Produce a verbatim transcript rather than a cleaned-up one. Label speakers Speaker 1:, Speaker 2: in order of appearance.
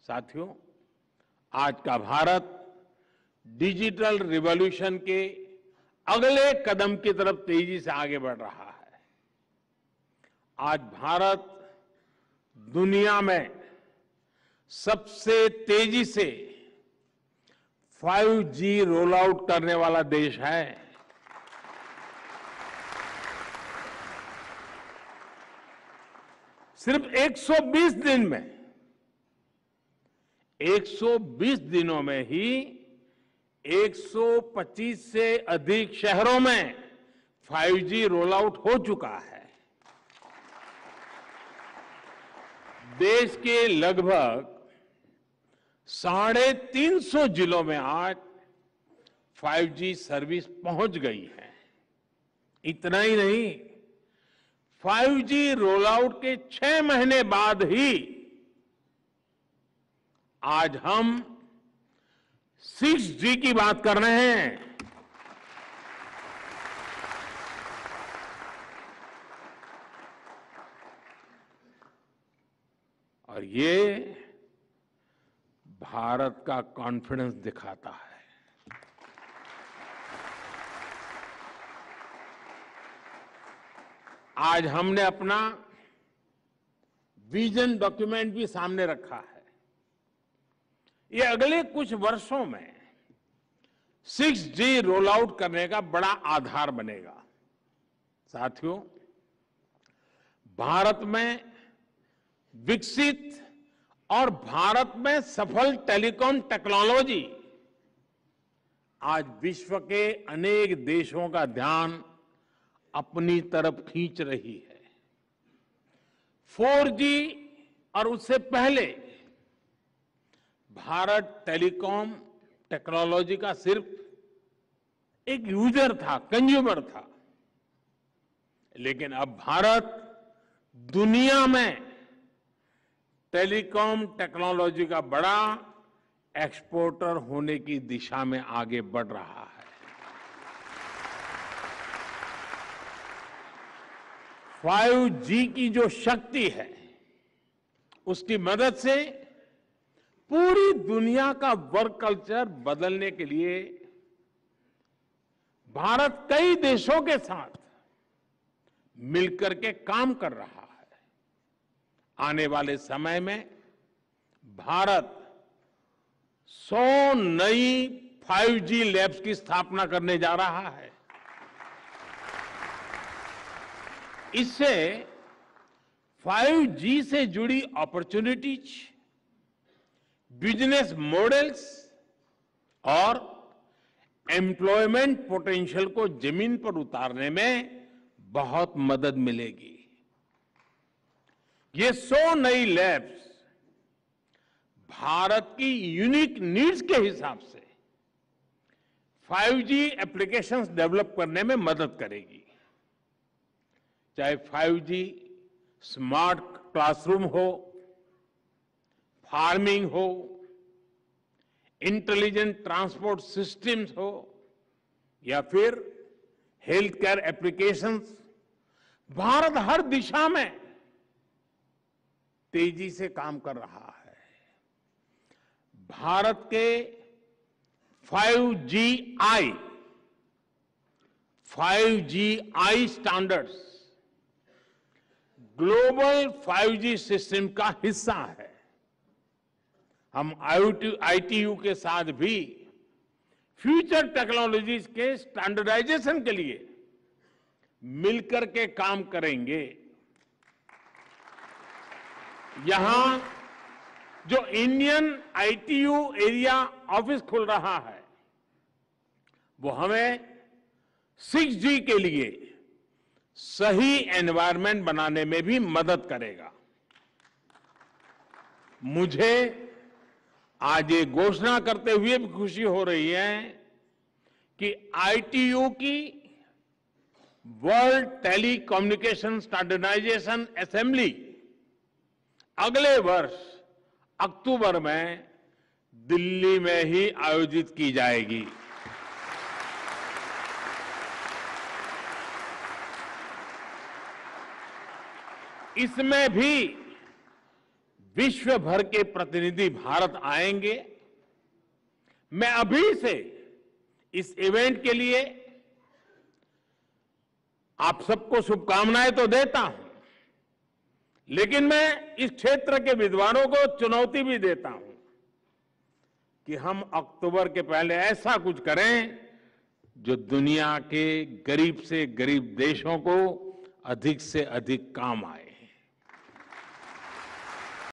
Speaker 1: साथियों, आज का भारत डिजिटल रिवॉल्यूशन के अगले कदम की तरफ तेजी से आगे बढ़ रहा है। आज भारत दुनिया में सबसे तेजी से फाइव जी रोल आउट करने वाला देश है। सिर्फ एक सौ बीस दिन में एक सौ बीस दिनों में ही एक सौ पच्चीस से अधिक शहरों में फाइव जी रोल आउट हो चुका है। देश के लगभग साढ़े तीन सौ जिलों में आज फाइव जी सर्विस पहुंच गई है। इतना ही नहीं, फाइव जी रोल आउट के छह महीने बाद ही आज हम सिक्स जी की बात कर रहे हैं। और ये भारत का कॉन्फिडेंस दिखाता है। आज हमने अपना विजन डॉक्यूमेंट भी सामने रखा है। ये अगले कुछ वर्षों में सिक्स जी रोल आउट करने का बड़ा आधार बनेगा। साथियों, भारत में विकसित और भारत में सफल टेलीकॉम टेक्नोलॉजी आज विश्व के अनेक देशों का ध्यान अपनी तरफ खींच रही है। फोर जी और उससे पहले भारत टेलीकॉम टेक्नोलॉजी का सिर्फ एक यूजर था, कंज्यूमर था। लेकिन अब भारत दुनिया में टेलीकॉम टेक्नोलॉजी का बड़ा एक्सपोर्टर होने की दिशा में आगे बढ़ रहा है। फाइव जी की जो शक्ति है, उसकी मदद से पूरी दुनिया का वर्क कल्चर बदलने के लिए भारत कई देशों के साथ मिलकर के काम कर रहा है। आने वाले समय में भारत सौ नई फाइव जी लैब्स की स्थापना करने जा रहा है। इससे फाइव जी से जुड़ी अपॉर्चुनिटीज, बिजनेस मॉडल्स और एम्प्लॉयमेंट पोटेंशियल को जमीन पर उतारने में बहुत मदद मिलेगी। ये सौ नई लैब्स भारत की यूनिक नीड्स के हिसाब से फाइव जी एप्लीकेशंस डेवलप करने में मदद करेगी। चाहे फाइव जी स्मार्ट क्लासरूम हो, फार्मिंग हो, इंटेलिजेंट ट्रांसपोर्ट सिस्टम्स हो या फिर हेल्थ केयर एप्लीकेशंस, भारत हर दिशा में तेजी से काम कर रहा है। भारत के five G I five G I standards global five G system का हिस्सा है। हम आई टी यू के साथ भी फ्यूचर टेक्नोलॉजीज के स्टैंडर्डाइजेशन के लिए मिलकर के काम करेंगे। यहां जो Indian I T U area office खुल रहा है, वो हमें सिक्स जी के लिए सही एनवायरनमेंट बनाने में भी मदद करेगा। मुझे आज ये घोषणा करते हुए भी खुशी हो रही है कि आई टी यू की world telecommunication standardization assembly अगले वर्ष अक्टूबर में दिल्ली में ही आयोजित की जाएगी। इसमें भी विश्व भर के प्रतिनिधि भारत आएंगे। मैं अभी से इस इवेंट के लिए आप सबको शुभकामनाएं तो देता हूं, लेकिन मैं इस क्षेत्र के विद्वानों को चुनौती भी देता हूं कि हम अक्टूबर के पहले ऐसा कुछ करें जो दुनिया के गरीब से गरीब देशों को अधिक से अधिक काम आए।